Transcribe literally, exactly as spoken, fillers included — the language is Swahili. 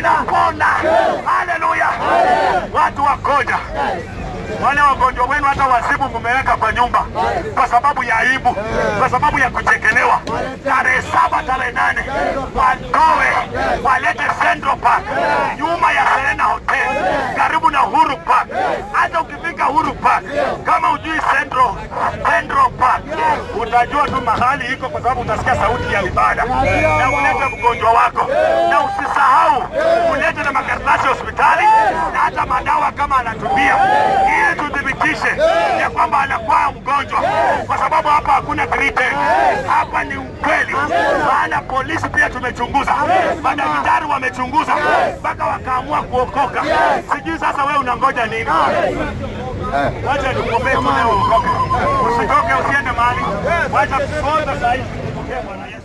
inapona. Haleluya. Watu wakoja. Wale wagonjwa wenu hata wasibu mmeweka kwa nyumba kwa sababu ya aibu, kwa sababu ya kuchekelewa. Tarehe saba, tarehe nane watoe walete Central Park nyuma ya Serena Hotel karibu na Uhuru Park. Hata ukifika Uhuru Park kama ujui Central Central Park utajua tu mahali iko, kwa sababu utasikia sauti ya ibada. Na ulete mgonjwa wako, na usisahau ulete na makaratasi hospitali na hata madawa kama anatumia, ili tudhibitishe ya kwamba anakuwa mgonjwa, kwa sababu hapa hakuna treatment. Hapa ni ukweli. Maana polisi pia tumechunguza, madaktari wamechunguza mpaka wakaamua kuokoka. Sijui sasa wewe unangoja nini? Wacha nikuombee leo uokoke. Usitoke, usiende mahali. Wacha kuonda sasa hivi.